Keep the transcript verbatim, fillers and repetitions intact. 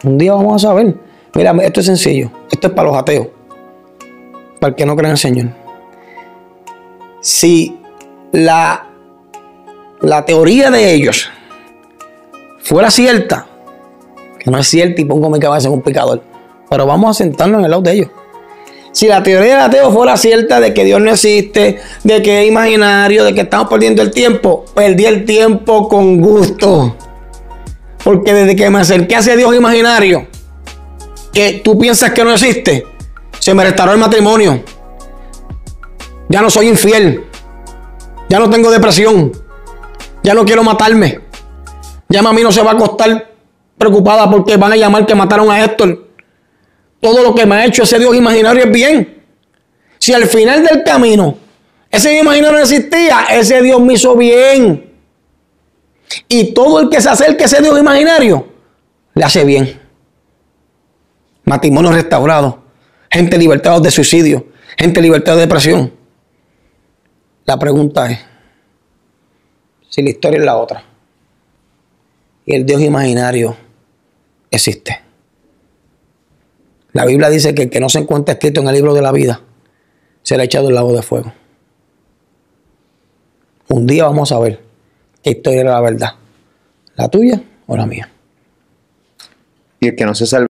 Un día vamos a saber. Mira, esto es sencillo. Esto es para los ateos. Para el que no cree en el Señor. Si la, la teoría de ellos fuera cierta, que no es cierta y pongo mi cabeza en un picador, pero vamos a sentarnos en el lado de ellos. Si la teoría del ateo fuera cierta de que Dios no existe, de que es imaginario, de que estamos perdiendo el tiempo, perdí el tiempo con gusto. Porque desde que me acerqué a ese Dios imaginario, que tú piensas que no existe, se me restauró el matrimonio. Ya no soy infiel. Ya no tengo depresión. Ya no quiero matarme. Ya mami no se va a acostar preocupada porque van a llamar que mataron a Héctor. Todo lo que me ha hecho ese Dios imaginario es bien. Si al final del camino ese Dios imaginario no existía, ese Dios me hizo bien. Y todo el que se acerque a ese Dios imaginario le hace bien. Matrimonio restaurado, gente libertada de suicidio, gente libertada de depresión. La pregunta es, si la historia es la otra y el Dios imaginario existe. La Biblia dice que el que no se encuentra escrito en el libro de la vida será echado al lago de fuego. Un día vamos a ver qué historia era la verdad, la tuya o la mía. Y el que no se salve